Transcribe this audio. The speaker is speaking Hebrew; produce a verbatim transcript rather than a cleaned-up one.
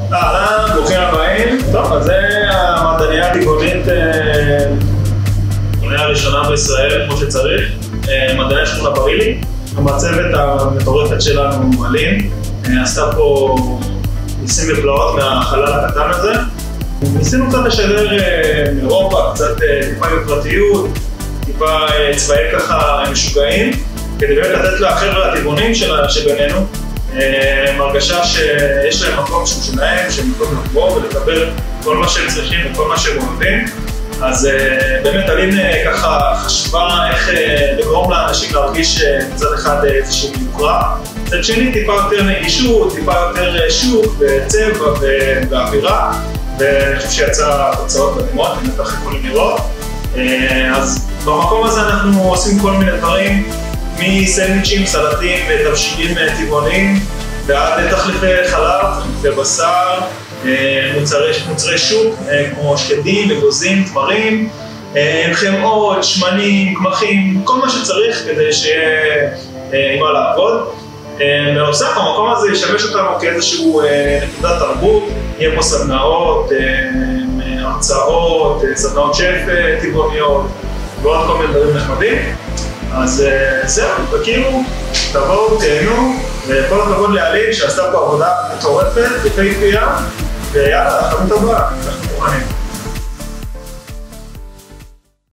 אהלן, ברוכים הבאים. טוב, אז זה המעדניה הטבעונית, המעדניה הראשונה בישראל, כמו שצריך. מעדניה שכונה ברילי. המצבת המטורפת שלנו, אלין, עשתה פה ניסים ופלאות מהחלל הקטן הזה. ניסינו קצת לשדר מאירופה, קצת טיפה בפרטיות, טיפה צבאי ככה משוגעים, כדי באמת לתת לחבר'ה הטבעונים שבינינו מרגשה שיש להם מקום שהוא שלהם, שהם יכולים לבוא ולקבל כל מה שהם צריכים וכל מה שהם אוהבים. אז באמת אלין ככה חשבה איך לגרום לאנשים להרגיש מצד אחד איזושהי יוקרה, מצד שני טיפה יותר נגישות, טיפה יותר שוק וצבע ואווירה, ואני חושב שיצא תוצאות מדהימות, אני בטח יכולים לראות. אז במקום הזה אנחנו עושים כל מיני דברים, מסנדוויצ'ים, סלטים ותבשילים טבעוניים ועד לתחליפי חלב, תחליפי בשר, מוצרי, מוצרי שוק כמו שקדים, אגוזים, תמרים, חמאות, שמנים, קמחים, כל מה שצריך כדי שיהיה עם מה לעבוד. בנוסף, המקום הזה ישמש אותנו כאיזשהו נקודת תרבות, יהיה פה סדנאות, הרצאות, סדנאות שף טבעוניות ועוד כל מיני דברים נחמדים. אז זהו, תכירו, תבואו, תהנו, וכל הכבוד לאלין שעשתה פה עבודה מטורפת, יפהפייה, ויאללה, חנות הבאה, אנחנו מוכנים.